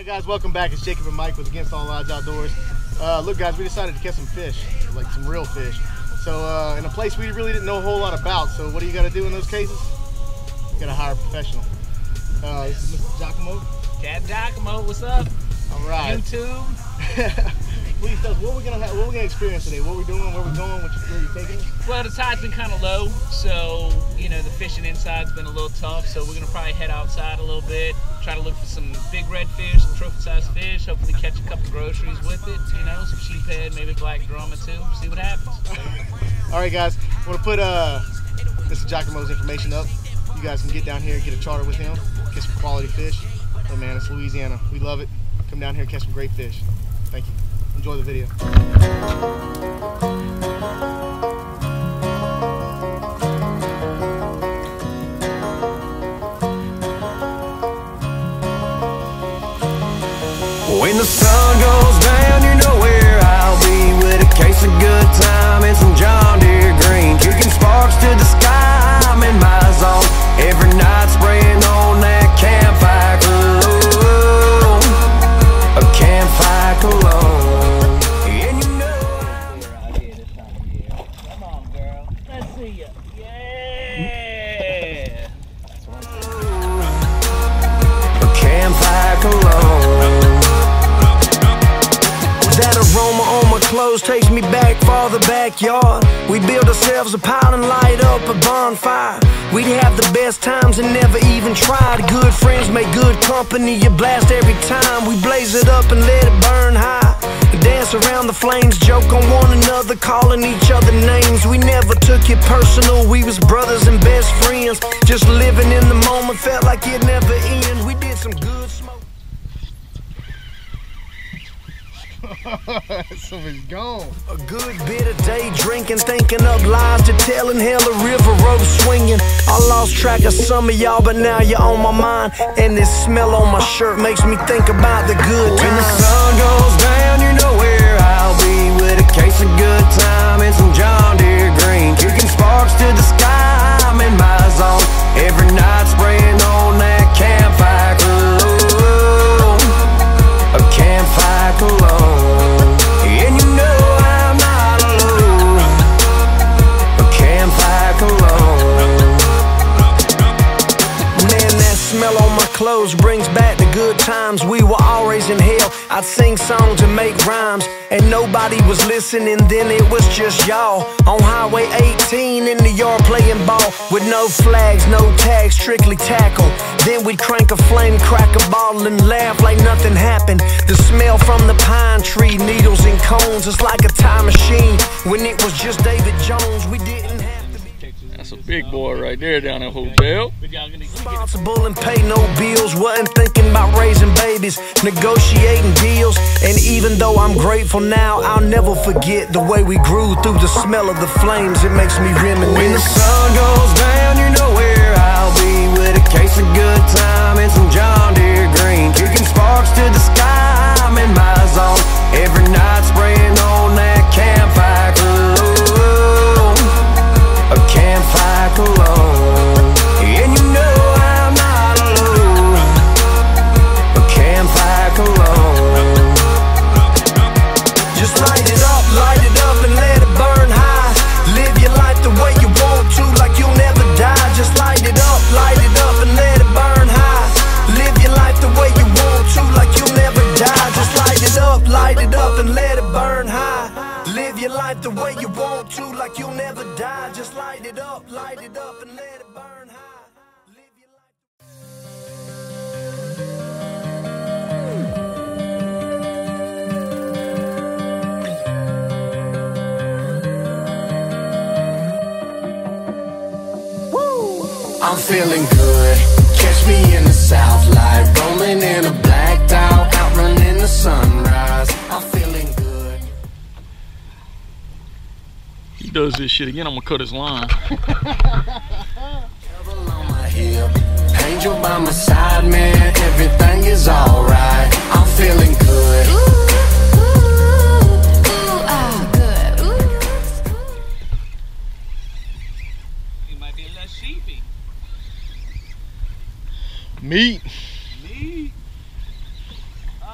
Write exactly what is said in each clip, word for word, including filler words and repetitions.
Guys, welcome back. It's Jacob and Mike with Against All Odds Outdoors. Uh, look guys, we decided to catch some fish, like some real fish. So uh, in a place we really didn't know a whole lot about. So what do you got to do in those cases? You got to hire a professional. Uh, this is Mister Jakamo. Captain Jakamo, what's up? All right. YouTube. Please tell us what we're gonna have, what we're gonna experience today. What we're doing, where we're going, what you, where you're taking us. Well, the tide's been kind of low, so you know the fishing inside's been a little tough. So we're gonna probably head outside a little bit, try to look for some big redfish, some trophy-sized fish. Hopefully catch a couple groceries with it. You know, some sheephead, maybe black drum or two. See what happens. All right, guys. I'm gonna put uh, Mister Jakamo's information up. You guys can get down here and get a charter with him, catch some quality fish. Hey man, it's Louisiana. We love it. Come down here and catch some great fish. Thank you. Enjoy the video. When the sun goes down, you know where I'll be, with a case of good time and some John Deere green, kicking sparks to the sky. I'm in my zone every night, spraying on that campfire cologne, a campfire cologne. And you know You're out here this time of year. Come on, girl. Let's see ya. Yeah. a campfire cologne. That aroma on my clothes takes me back far the backyard. We build ourselves a pile and light up a bonfire. We'd have the best times and never even tried. Good friends make good company, you blast every time. We blaze it up and let it burn high. Dance around the flames, joke on one another, calling each other names. We never took it personal, we was brothers and best friends. Just living in the moment, felt like it never end. We did some good smoke. Somebody's gone. A good bit of day drinking, thinking up lies to telling, hell a river road swinging. I lost track of some of y'all, but now you're on my mind. And this smell on my shirt makes me think about the good times. When the sun goes down, you know where I'll be, with a case of good time and some John Deere green, kicking sparks to the sky. I'm in my zone every night, spraying on that campfire cologne, a campfire cologne. And you know I'm not alone, a campfire cologne. Man, that smell on my clothes brings back the good times. We were always in hell. I'd sing songs and make rhymes, and nobody was listening, then it was just y'all on Highway eighteen in the yard playing ball, with no flags, no tags, strictly tackle. Then we'd crank a flame, crack a bottle, and laugh like nothing happened. The smell from the pine tree, needles and cones, it's like a time machine. When it was just David Jones, we didn't have to be. That's a big boy right there down at Hopedale. Responsible and pay no bills, wasn't thinking about raising babies, negotiating deals. And even though I'm grateful now, I'll never forget the way we grew through the smell of the flames. It makes me reminisce. When the sun goes down, you know where I'll be, with a case of good time and some John Deere green, kicking sparks to the sky. I'm in my zone every night, spraying on that campfire cologne, a campfire cologne. And you know I'm not alone, a campfire cologne. Just light it up, light it up and let it burn high. Live your life the way you want to, like you'll never die. Just light it up, light it up and let it burn high. Live your life the way you want to, like you'll never die. Just light it up, light it up and let it burn high. Live your life the way you want to, like you'll never die. Just light it up, light it up and let it burn high. Live your life. I'm feeling good. Catch me in the south light, rolling in a blacked out, outrunning the sunrise. I'm feeling good. He does this shit again, I'm gonna cut his line. Devil on my hip, angel by my side, man, everything is alright. I'm feeling good. Ooh, ooh, ooh, ah, good. Ooh. You might be a little sheepy. Meat. Meat.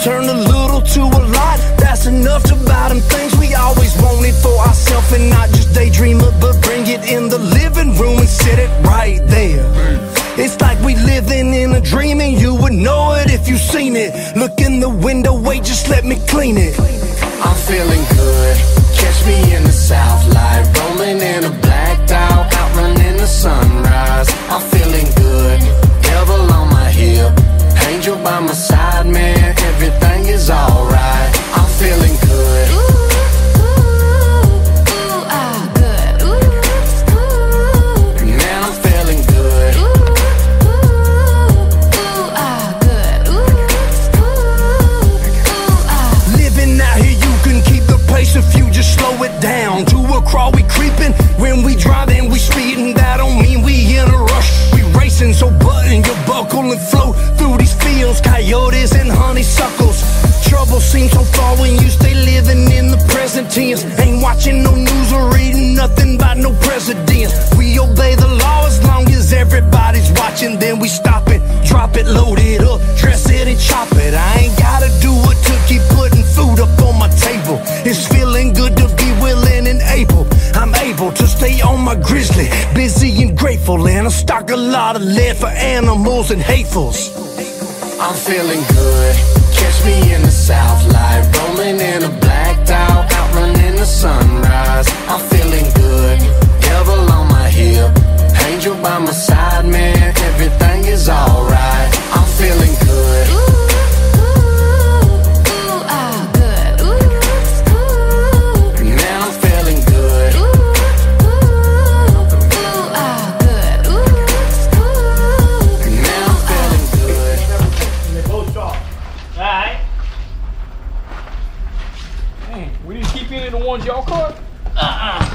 turn a little to a lot. That's enough to buy them things we always wanted for ourselves, and not just daydream it, but bring it in the living room and sit it right there. It's like we living in a dream, and you would know it if you seen it. Look in the window, wait, just let me clean it. I'm feeling good, catch me in the south light, rolling in a blacked out, outrunning the sunrise. I'm feeling good, devil on my hip, angel by my side, man, everything is alright. I'm feeling good. Ooh, ooh, ooh, ah, good. Ooh, ooh. Man, I'm feeling good. Ooh, ooh, ooh, ah, good. Ooh, ooh, ooh, ah. Living out here, you can keep the pace if you just slow it down. To a crawl, we creeping. When we driving, we speeding. That don't mean we in a rush. We racing, so button your buckle and flow through these fields, coyotes and honeysuckles. Trouble seems so far when you stay living in the present tense. Ain't watching no news or reading nothing about no presidents. We obey the law as long as everybody's watching. Then we stop it, drop it, load it up, dress it and chop it. I ain't gotta do it to keep putting food up on my table. It's feeling good to be willing and able. I'm able to stay on my grizzly, busy and grateful, and I stock a lot of lead for animals and hatefuls. I'm feeling good, catch me in the south light, rolling in a blacked out, outrunning the sunrise. I'm feeling good, devil on my hip, angel by my side, man, everything is alright. I'm feeling good. Ooh, ooh, ooh, ah, good. Ooh, ooh. Man, I'm feeling good. Ooh, ooh, ooh, ah, good. Ooh, ooh. Man, I'm feeling good. And they both talk. Alright. Dang, we didn't keep any of the ones y'all caught? Uh-uh.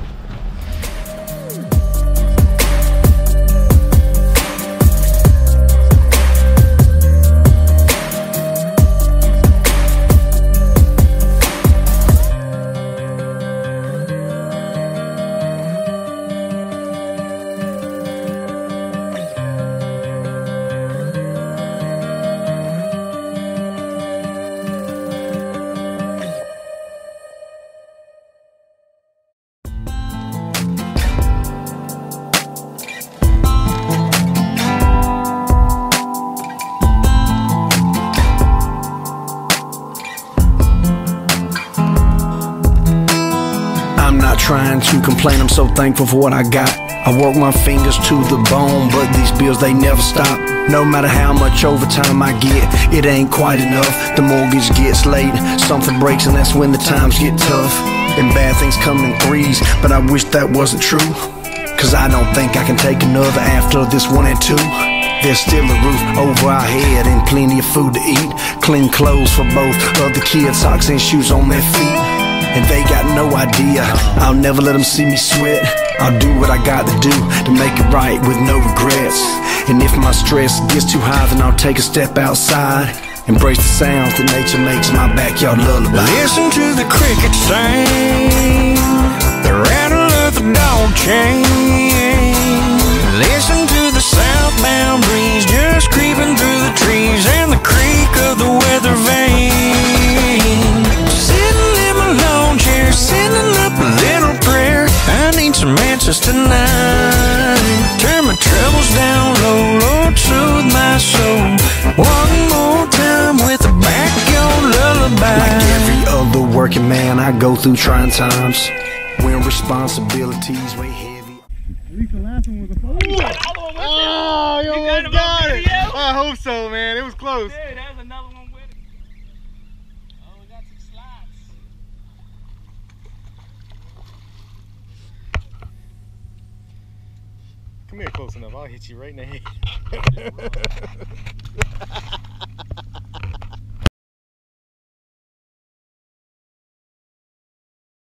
Trying to complain, I'm so thankful for what I got. I work my fingers to the bone, but these bills, they never stop. No matter how much overtime I get, it ain't quite enough. The mortgage gets late, something breaks, and that's when the times get tough. And bad things come in threes, but I wish that wasn't true, cause I don't think I can take another after this one and two. There's still a roof over our head and plenty of food to eat. Clean clothes for both of the kids, socks and shoes on their feet. And they got no idea, I'll never let them see me sweat. I'll do what I got to do to make it right with no regrets. And if my stress gets too high, then I'll take a step outside. Embrace the sounds that nature makes my backyard lullaby. Listen to the crickets sing, the rattle of the dog chain. Listen to the southbound breeze just creeping through the trees, and the creak of the weather vane. Sitting in my lawn chair, sending up a little prayer. I need some answers tonight. Turn my troubles down low, Lord, soothe my soul. One more time with a backyard lullaby. Like every other working man, I go through trying times when responsibilities weigh heavy. At least the last one was a phone. Oh, you almost got it. I hope so, man. It was close. Dude, there's another one with it. Oh, we got some slots. Come here close enough. I'll hit you right in the head.